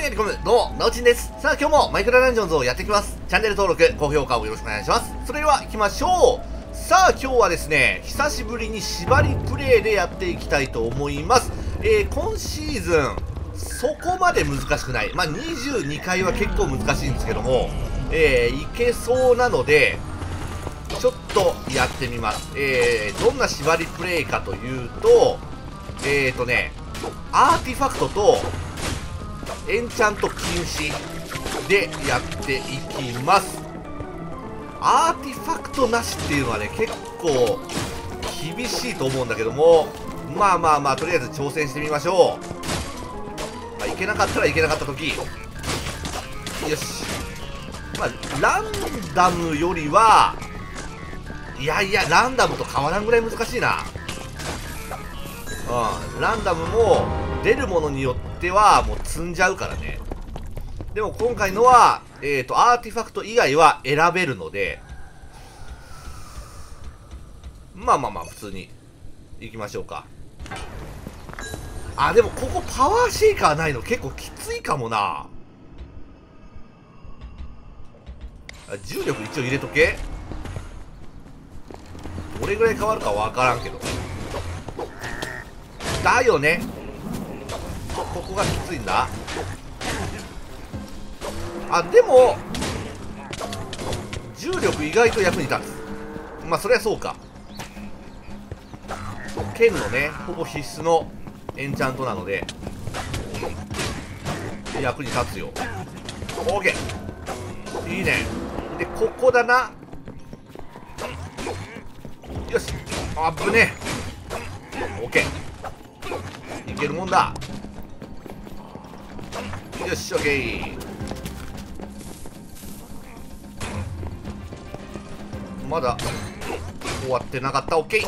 やり込む、どうも、なおちんです。さあ、今日もマイクラダンジョンズをやっていきます。チャンネル登録、高評価をよろしくお願いします。それでは、行きましょう。さあ、今日はですね、久しぶりに縛りプレイでやっていきたいと思います。今シーズン、そこまで難しくない。まあ、22回は結構難しいんですけども、いけそうなので、ちょっとやってみます。どんな縛りプレイかというと、アーティファクトとエンチャント禁止でやっていきます。アーティファクトなしっていうのはね、結構厳しいと思うんだけども、まあとりあえず挑戦してみましょう。いけなかったらいけなかった時、よし。まあランダムよりはいやランダムと変わらんぐらい難しいな。ランダムも出るものによってはもう積んじゃうからね。でも今回のはアーティファクト以外は選べるので、まあ普通に行きましょうか。でもここパワーシェイカーないの結構きついかもな。重力一応入れとけ。どれぐらい変わるかわからんけどだよね。ここがきついんだ。でも重力意外と役に立つ。まあそりゃそうか。剣のねほぼ必須のエンチャントなので役に立つよ。 OK、 いいね。でここだな。よし、危ねえ。 OK、 いけるもんだ。よし OK。 まだ終わってなかった。 OK。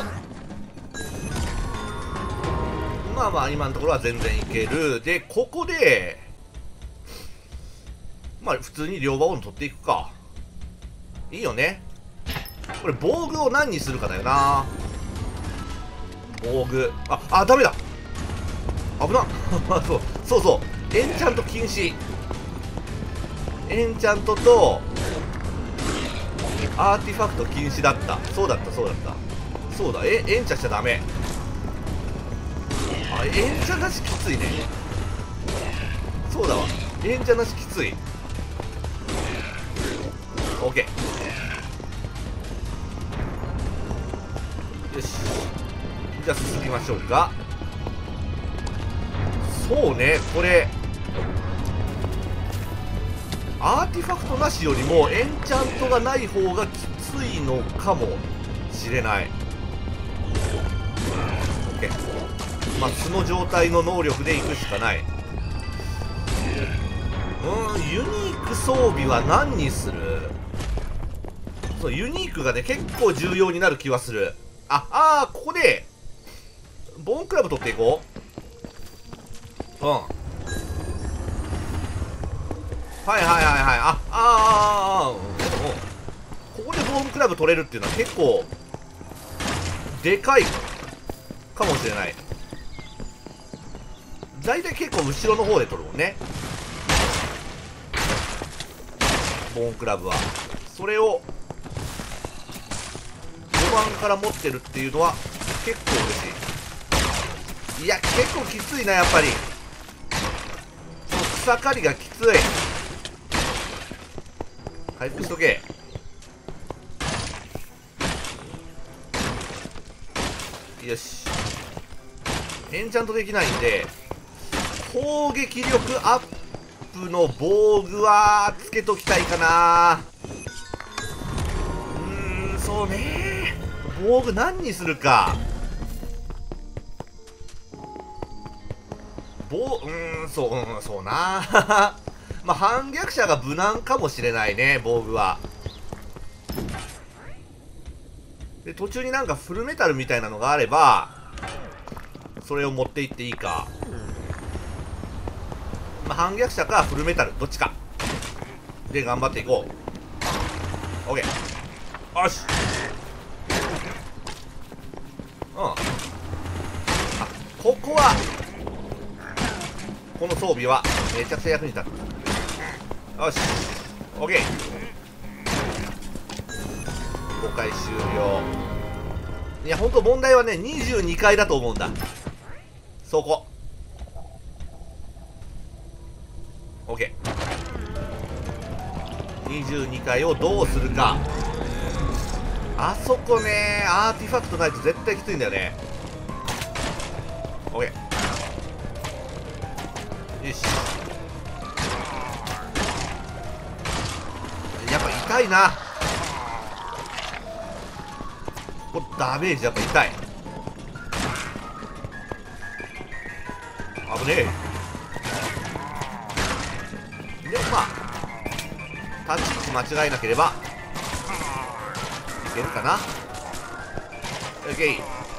まあ今のところは全然いける。でここでまあ普通に両刃斧取っていくか。いいよね。これ防具を何にするかだよな。防具ダメだ、危なそうエンチャント禁止。エンチャントとアーティファクト禁止だった。そうだエンチャしちゃダメ。エンチャなしきついね。そうだわ、エンチャなしきつい。 OK、 よし、じゃあ進みましょうか。そうね、これアーティファクトなしよりもエンチャントがない方がきついのかもしれない。 OK、 まあ素の状態の能力でいくしかない。ユニーク装備は何にする？そうユニークがね結構重要になる気はする。ここでボーンクラブ取っていこう。ここでボーンクラブ取れるっていうのは結構でかいかもしれない。大体結構後ろの方で取るもんね、ボーンクラブは。それを5番から持ってるっていうのは結構嬉しい。いや結構きついな、やっぱりその草刈りがきつい。回復しとけ。よし、エンチャントできないんで攻撃力アップの防具はつけときたいかな。そうね、防具何にするか。そうなまあ反逆者が無難かもしれないね、防具は。で途中になんかフルメタルみたいなのがあればそれを持っていっていいか。まあ反逆者かフルメタルどっちかで頑張っていこう。 OK、 よし。ここはこの装備はめちゃくちゃ役に立つ。よし OK。 5回終了。いやほんと問題はね22回だと思うんだ。そこ OK。 22回をどうするか。あそこねアーティファクトないと絶対きついんだよね。 OK。 よし、やっぱ痛いな。ここダメージやっぱ痛い。危ねえ。でもまあ立ち位置間違えなければいけるかな。 OK。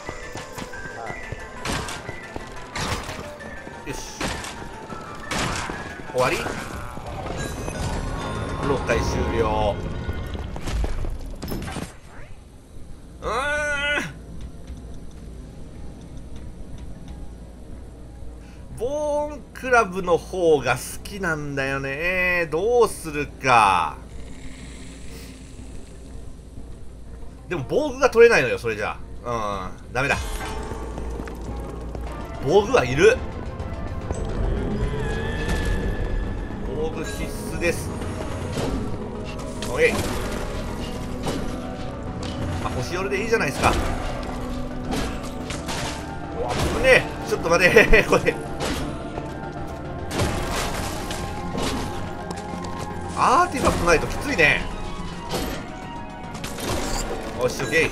よし終わり。6回終了。ボーンクラブの方が好きなんだよね。どうするか。でも防具が取れないのよそれじゃあ。ダメだ。防具はいる。防具必須です。オッケー。まあ星寄りでいいじゃないですか。うわ危ねえ。ちょっと待てこれアーティファクトないときついね。よしオッケー。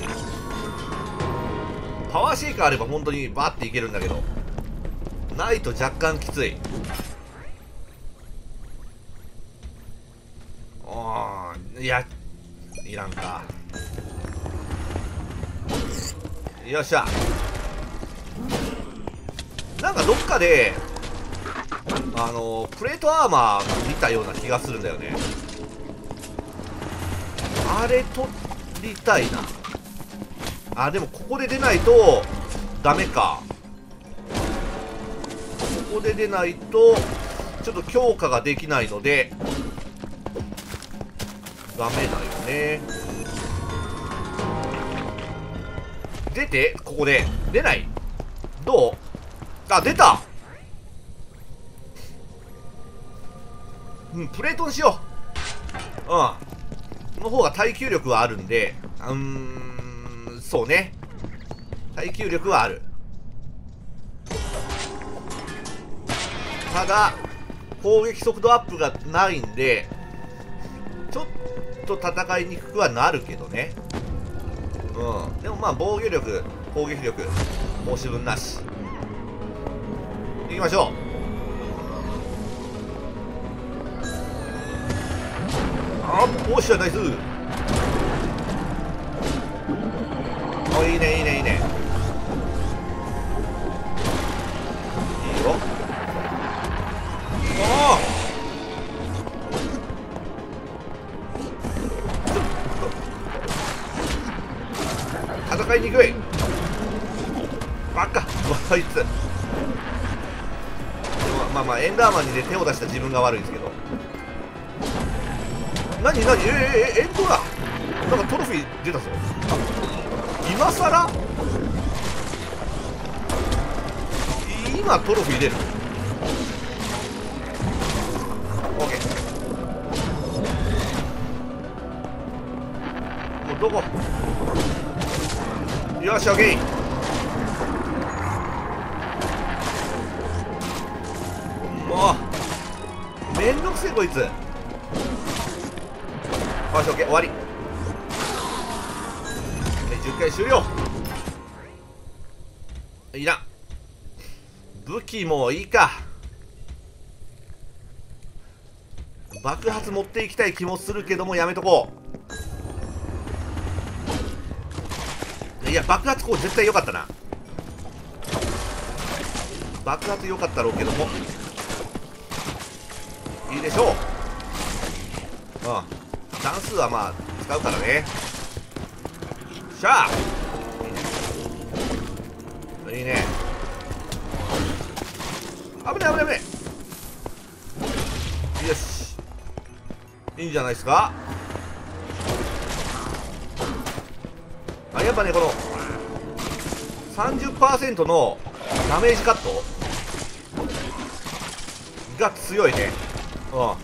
パワーシェイカーあれば本当にバッていけるんだけどないと若干きつい。いやいらんか。よっしゃ。なんかどっかでプレートアーマー見たような気がするんだよね。あれ取りたいな。あでもここで出ないとダメか。ここで出ないとちょっと強化ができないのでダメだよね。出てここで出ない。どう。あ出た。プレートにしよう。の方が耐久力はあるんでそうね耐久力はある。ただ攻撃速度アップがないんでちょっと戦いにくくはなるけどね。でもまあ防御力攻撃力申し分なし。いきましょう。おっしゃナイス。おいいねいいねいいね。いいよ。戦いにくい。バカこいつ。まあまあエンダーマンにね手を出した自分が悪いんですけど。何エンドラなんかトロフィー出たぞ。今さら今トロフィー出る。オッケー。もうどこよしオッケー。もうめんどくせえこいつ。よしオッケー終わり。10回終了。いらん。武器もいいか。爆発持っていきたい気もするけどもやめとこう。いや爆発こう絶対良かったな。爆発良かったろうけどもいいでしょう。段数はまあ使うからね。しゃあいいね。危ない危ない危ない。 よし、いいんじゃないですか。あ、やっぱね、この 30% のダメージカットが強いね。うん、オ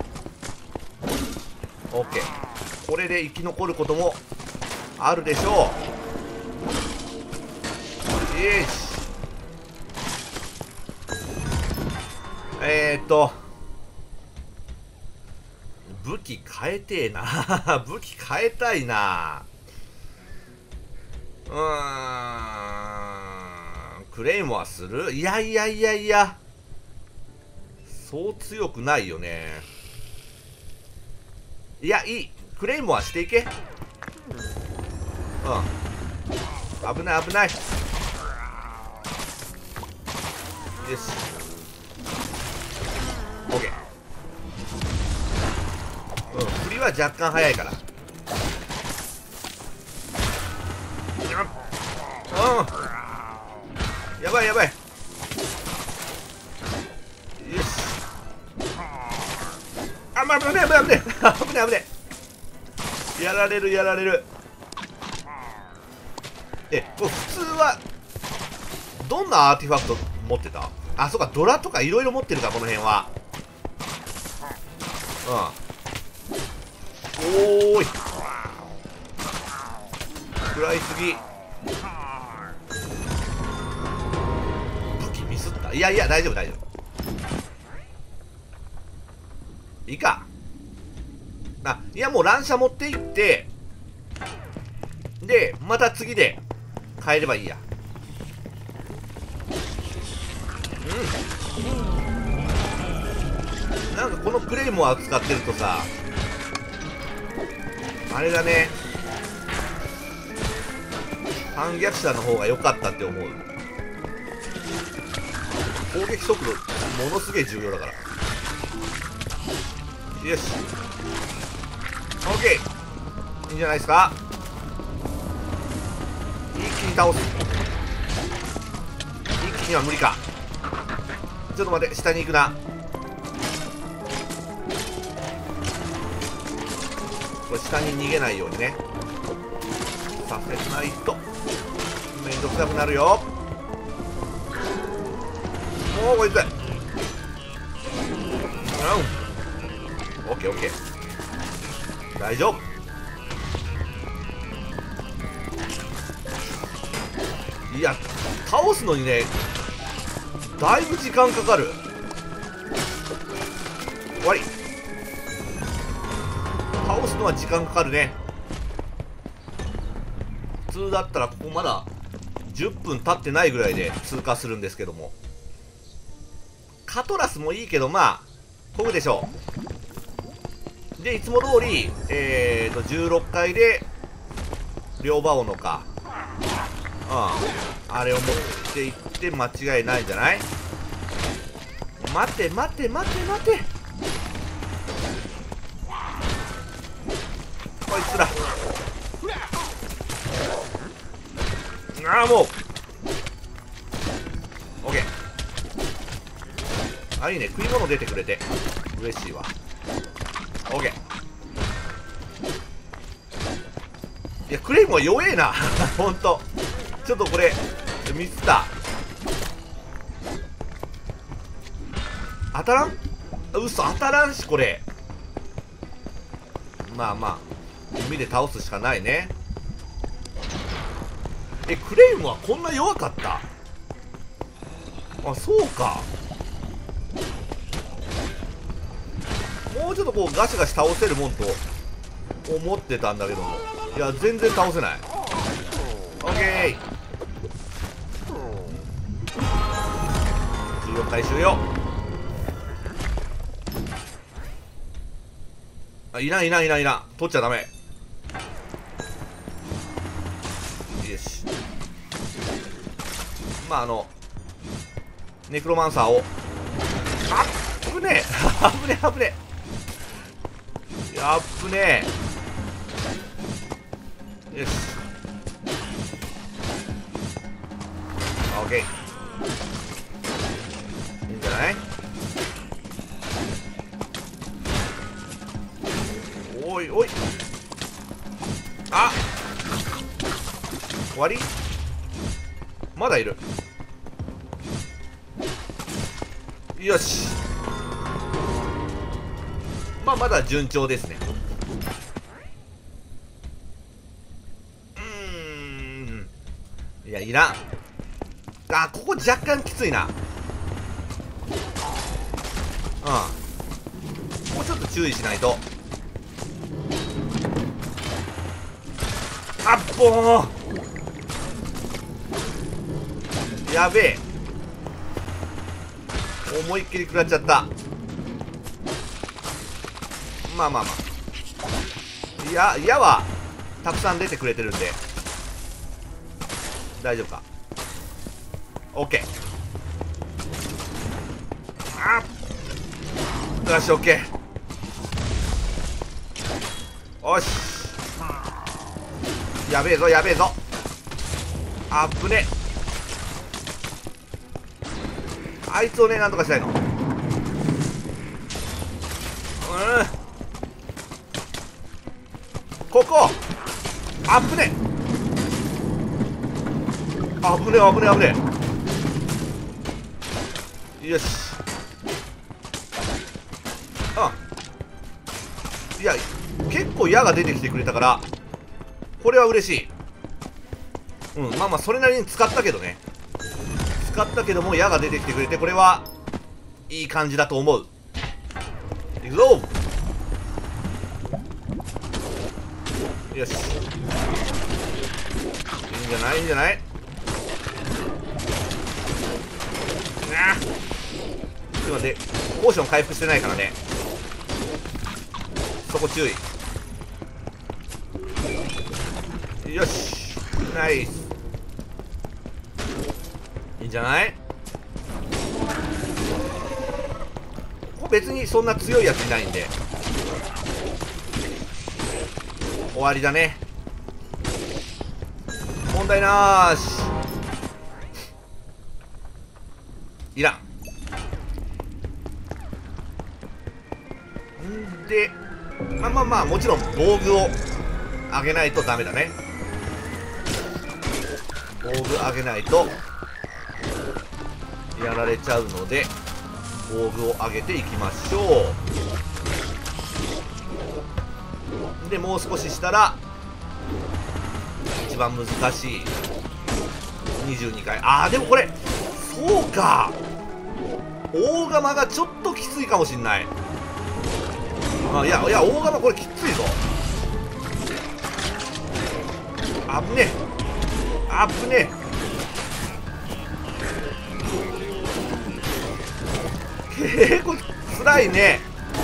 ッケー。これで生き残ることもあるでしょう。よし。武器変えてえな。武器変えたいな。クレイモアする？いやいやいやいや、そう強くないよね。いや、いい。クレイモアしていけ。うん、危ない危ない。よし、オッケー。うん、振りは若干早いから。うん、やばいやばい。よし、あ、まあ、危ねえ危ねえ危ねえ危ねえ危ねえ。やられるやられる。これ普通はどんなアーティファクト持ってた？あ、そうか、ドラとかいろいろ持ってるか、この辺は。うん、おーい、食らいすぎ。武器ミスった。いやいや、大丈夫大丈夫。いいか。あ、いや、もう乱射持っていって、でまた次で変えればいいや。うん、なんかこのクレイモア使ってるとさ、あれだね、反逆者の方が良かったって思う。攻撃速度ものすげえ重要だから。よし、オッケー、いいんじゃないですか。一気に倒す。一気には無理か。ちょっと待って、下に行くな。これ下に逃げないようにねさせないとめんどくさくなるよ。もうこいつ、うん、オッケーオッケー、大丈夫。いや、倒すのにね、だいぶ時間かかる。終わり。倒すのは時間かかるね。普通だったらここまだ10分経ってないぐらいで通過するんですけども、カトラスもいいけど、まあこぐでしょう。でいつも通り16階で両刃斧か、あれを持っていって間違いないんじゃない？待て待て待て待て、こいつら。ああ、もうオッケー。あ、いいね、食い物出てくれて嬉しいわ。オッケー。いや、クレイムは弱えなほんとちょっとこれミスった。当たらん？嘘、当たらんし、これ。まあまあ弓で倒すしかないね。クレイムはこんな弱かった？あ、そうか。もうちょっとこうガシガシ倒せるもんと思ってたんだけども、いや全然倒せない。オッケー、14回終了。あ、いらんいらんいらんいらん、取っちゃダメ。よし、まあネクロマンサーを、あっぶねえ危ねえ危ねえ、やっぶねえ。よし、オッケー、いいんじゃない？ おいおい。あ、終わり？まだいる。よし。まあまだ順調ですね。いや、いらん。あ、ここ若干きついな。もうちょっと注意しないと。あっぼー、やべえ。思いっきり食らっちゃった。まあまあまあ、矢はたくさん出てくれてるんで大丈夫か。 OK。 あっ、よし OK。 よし、やべえぞやべえぞ。あっぶね。あいつをね、なんとかしたいの。ここあぶね。あぶねあぶねあぶね。よし。いや、結構矢が出てきてくれたからこれは嬉しい。まあまあそれなりに使ったけどね。使ったけども矢が出てきてくれて、これはいい感じだと思う。いくぞ。よし、いいんじゃない、いいんじゃない。ちょっと待って、ポーション回復してないからね、そこ注意。よし、ナイス。いいんじゃない。ここ別にそんな強いやついないんで終わりだね。問題なーし。いらん。んで、まあまあまあ、もちろん防具を上げないとダメだね。防具上げないとやられちゃうので、防具を上げていきましょう。で、もう少ししたら一番難しい22回。でもこれそうか、大釜がちょっときついかもしんない。いや大釜これきついぞ。あぶねえ、あぶねえ。結構つらいね。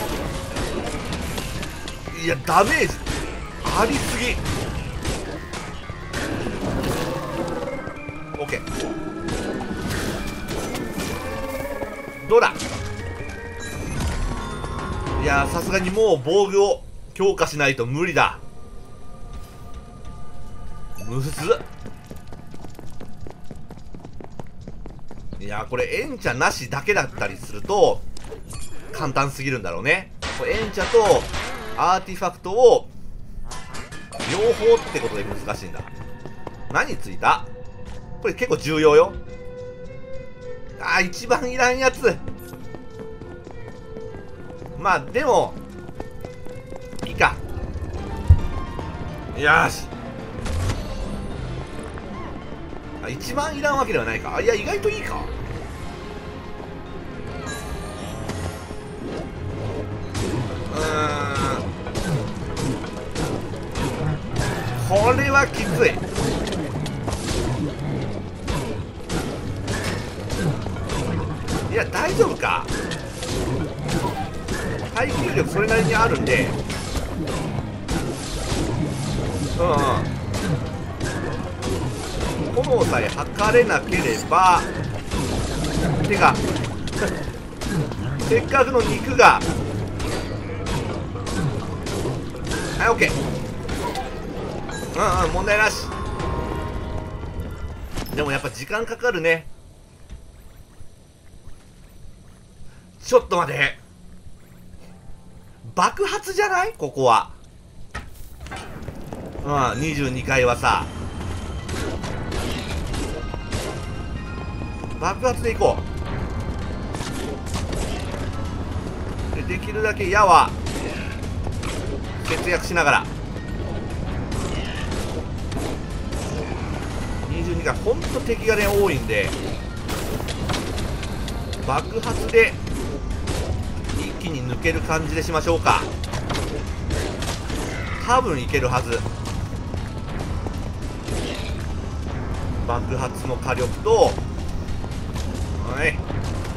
いや、ダメージありすぎ。 OK。 どうだ。いや、さすがにもう防具を強化しないと無理だ。むずっ。いや、これエンチャなしだけだったりすると簡単すぎるんだろうね。これエンチャとアーティファクトを両方ってことで難しいんだ。何ついた？これ結構重要よ。一番いらんやつ。まあでもいいか。よし。一番いらんわけではないか。いや、意外といいか。これはきつい。いや、大丈夫か。耐久力それなりにあるんで。炎さえ測れなければ。てかせっかくの肉が。はい、オッケー。問題なし。でもやっぱ時間かかるね。ちょっと待て、爆発じゃない？ここは 22階はさ、爆発でいこう。できるだけ矢は節約しながら。22がほんと敵がね多いんで、爆発で一気に抜ける感じでしましょうか。多分いけるはず。爆発の火力と、はい、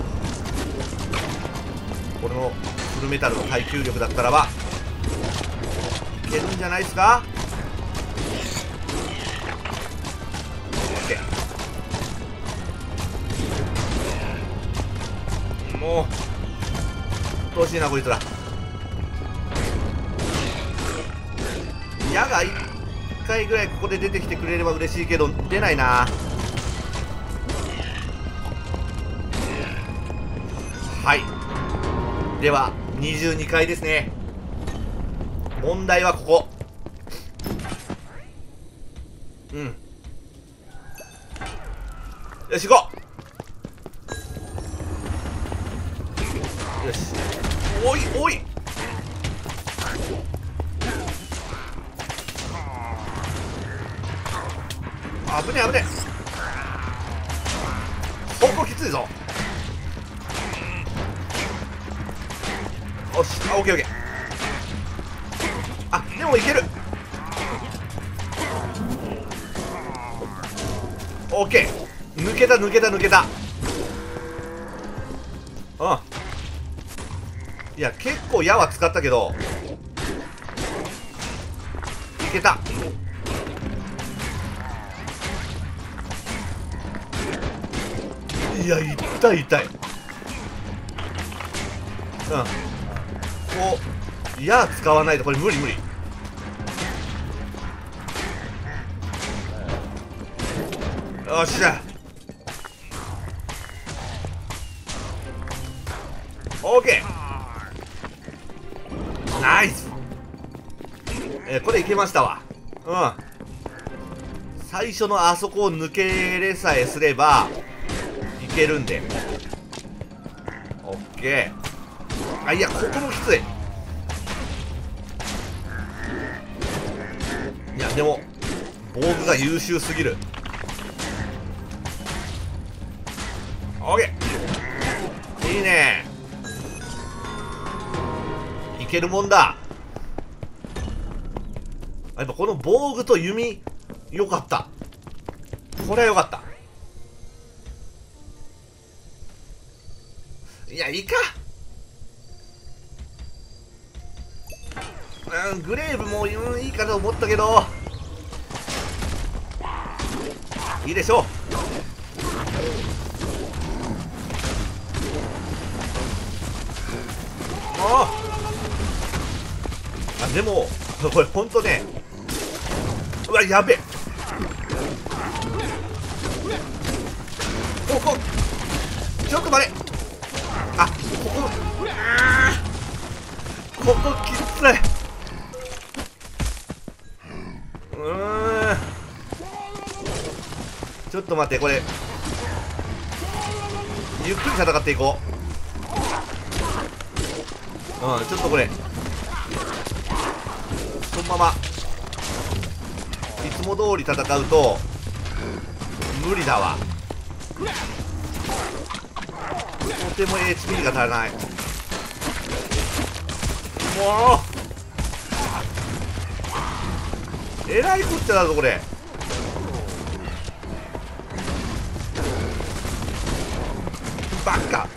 これのフルメタルの耐久力だったらばいけるんじゃないですか。もううっとうしいなこいつら。矢が1回ぐらいここで出てきてくれれば嬉しいけど出ないな。はい、では22階ですね。問題はここ。よし行こう。よし、おいおい、危ねえ危ねえ、ここきついぞ。よし、オッケーオッケー。あ、でもいける。オッケー、抜けた抜けた抜けた。いや結構矢は使ったけどいけた。いや痛い痛い。こう矢使わないとこれ無理無理。よっしゃ、オーケー、ナイス。これいけましたわ。最初のあそこを抜けれさえすればいけるんで。オッケー。あ、いやここもきつい。いやでも防具が優秀すぎる。オッケー、いいね。いけるもんだ。やっぱこの防具と弓よかった。これはよかった。いやいいか。グレーブもいいかと思ったけどいいでしょう。あ、でもこれほんとね、うわやべえ、ここちょっと待れ。あ、ここきつい。ちょっと待って、これゆっくり戦っていこう。ちょっとこれそのままいつも通り戦うと無理だわ。とても HP が足らない。もうえらいこっちゃだぞこれ。バカ。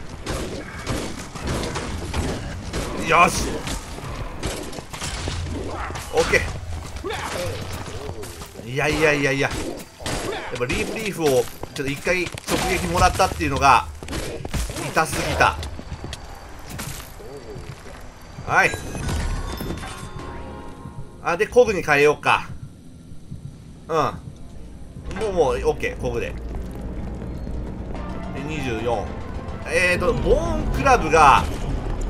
よし、オッケー。いやいやいやいや、やっぱリーフをちょっと一回直撃もらったっていうのが痛すぎた。はい、あ、でコグに変えようか。もうオッケー、コグで。で24、ボーンクラブが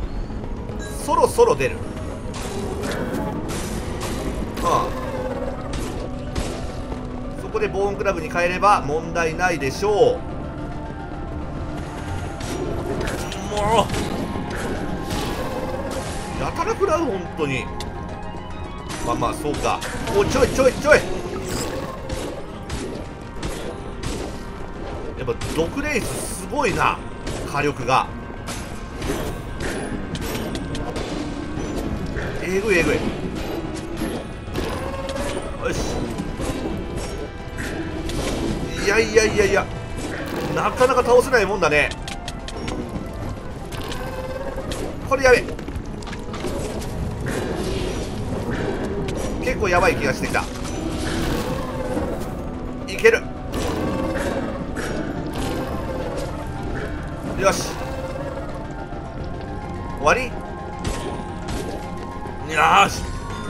そろそろ出る。 こでボーンクラブに変えれば問題ないでしょう。もうやたら食らう、本当に。まあまあそうか。お、ちょいちょいちょい。やっぱ毒レイスすごいな、火力が。えぐいえぐい。よし。いやいやいやいや、なかなか倒せないもんだね。これやべ。結構やばい気がしてきた。いける。よし、終わり。よし。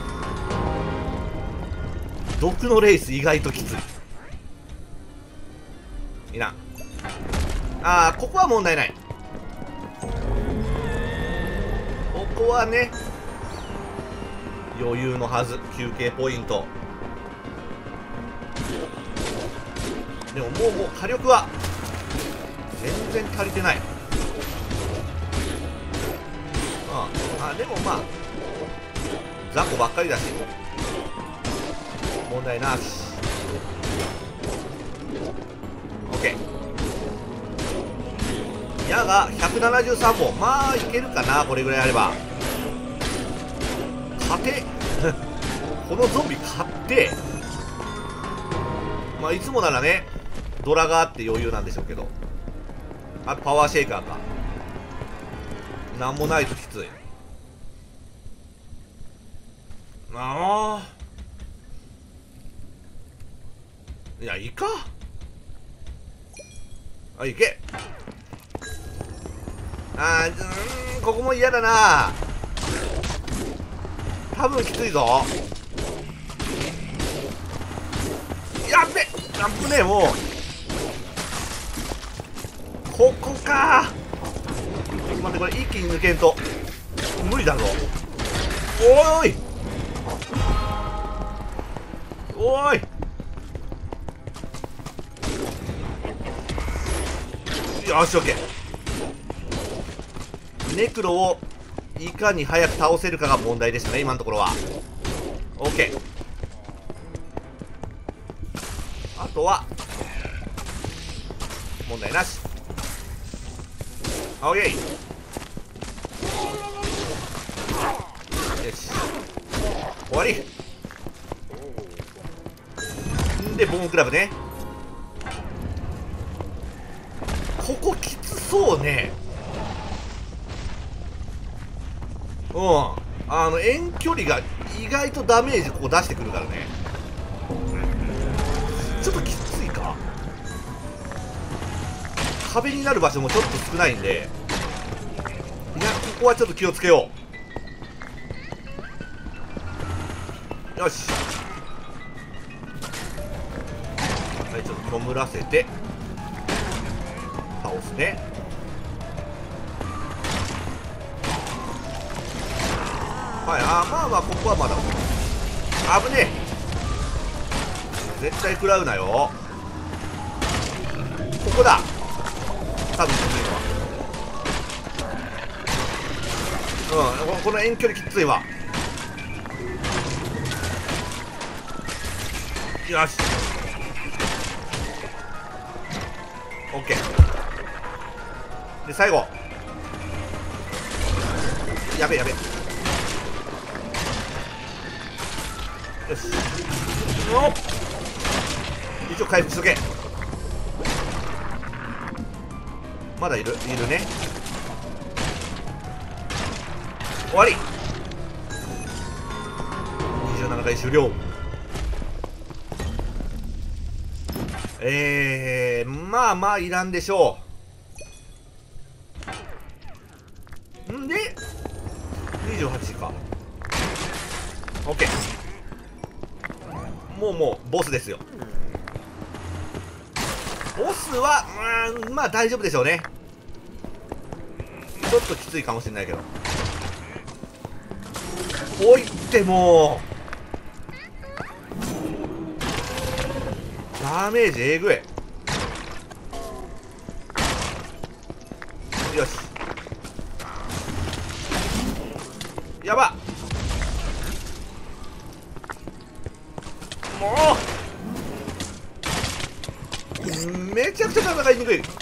毒のレース意外ときつい。いいな。ああ、ここは問題ない。ここはね、余裕のはず。休憩ポイント。でももう火力は全然足りてない。あ、でもまあ雑魚ばっかりだし問題なし。 OK。 矢が173本。まあいけるかな、これぐらいあれば。勝てこのゾンビ勝って。まあいつもならね、ドラがあって余裕なんでしょうけど、あとパワーシェイカーか。なんもないときつい。ああ、いや、いいか。あ、いけ。ここも嫌だな。多分きついぞ。やっべ、やっぶね。もうここか。待って、これ一気に抜けんと無理だぞ。おーいおーい。よし、オッケー。ネクロをいかに早く倒せるかが問題でしたね、今のところは。オッケー。あとは問題なし。オッケー。よし、終わり。んでボーンクラブね。ここきつそうね。遠距離が意外とダメージここ出してくるからね。ちょっときついか。壁になる場所もちょっと少ないんで、いや、ここはちょっと気をつけよう。よし、はい、ちょっと弔らせて倒すね。はい、まあまあここはまだ危ねえ。絶対食らうなよ。ここだ多分きついのは。この遠距離きついわ。よし、オッケー。で最後、やべえやべえ。よし、一応回復しとけ。まだいるね。終わり。27回終了。まあまあいらんでしょうんで28か。 OK。 もうボスですよ。ボスはまあ大丈夫でしょうね。ちょっときついかもしれないけど。おいってもダメージえぐい。よし、やば。もうめちゃくちゃ戦いにくい。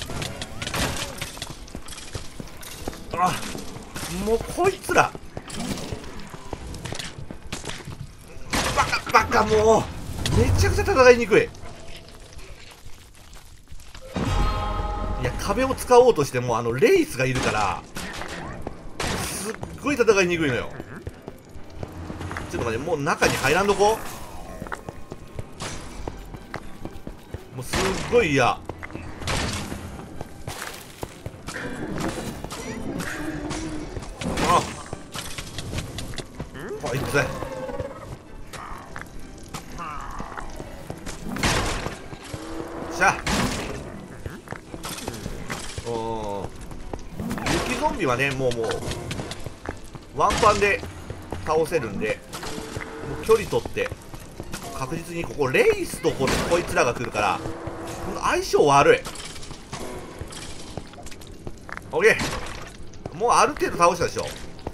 あ、もうこいつらバカ、もうめちゃくちゃ戦いにくい。いや、壁を使おうとしてもレイスがいるからすっごい戦いにくいのよ。ちょっと待って、もう中に入らんとこ。もうすっごい嫌。あ、こいつしゃ。雪ゾンビはね、もうワンパンで倒せるんで、もう距離取って確実に。ここレイスとこいつらが来るから相性悪い。オッケー、もうある程度倒したでしょ。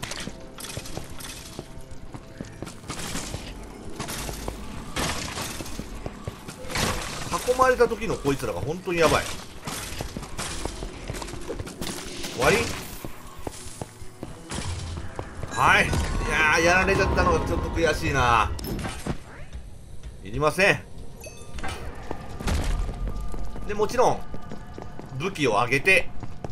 囲まれた時のこいつらが本当にやばい。終わり。はい。いやー、やられちゃったのがちょっと悔しいな。いりません。でもちろん武器を上げて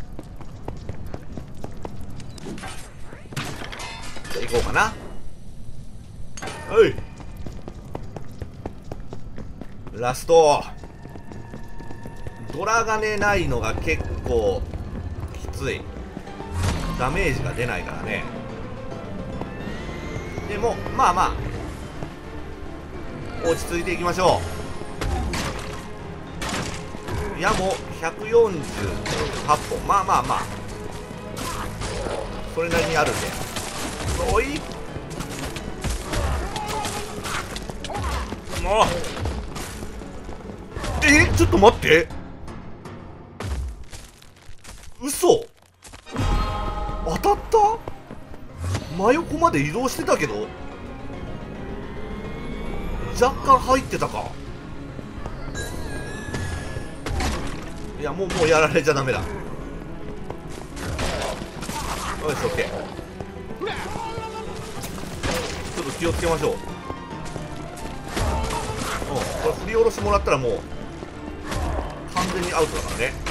じゃあ行こうかな。はい、ラスト。ドラがねないのが結構きつい。ダメージが出ないからね。でもまあまあ落ち着いていきましょう。いや、もう148本、まあまあまあそれなりにあるんで。おい、もうちょっと待って、嘘。当たった。真横まで移動してたけど若干入ってたか。いや、もうやられちゃダメだ。よし、オッケー。ちょっと気をつけましょう。これ振り下ろしもらったらもう完全にアウトだからね。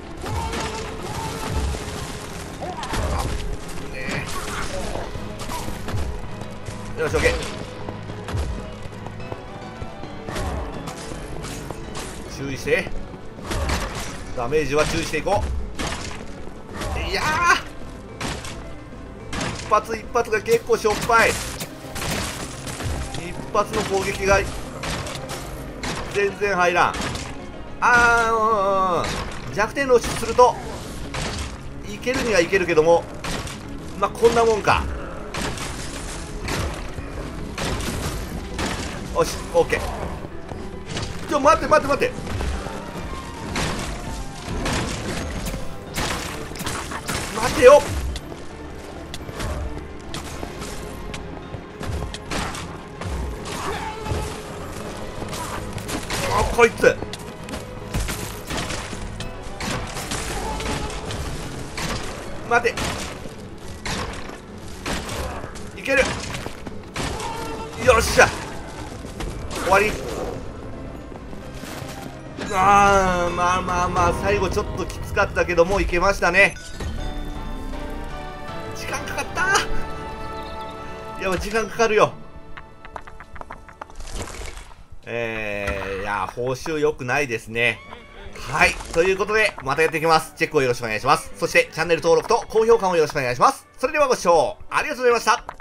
よし、オッケー。注意して、ダメージは注意していこう。いやー、一発一発が結構しょっぱい。一発の攻撃が全然入らん。弱点露出するといけるにはいけるけども、まあこんなもんか。よし、オッケー。待って待って待って、待てよ。こいつ待て、いける。よっしゃ、終わり。まあまあ最後ちょっときつかったけどもいけましたね。時間かかった。いや、時間かかるよ。いや、報酬良くないですね。はい。ということで、またやっていきます。チェックをよろしくお願いします。そして、チャンネル登録と高評価もよろしくお願いします。それではご視聴ありがとうございました。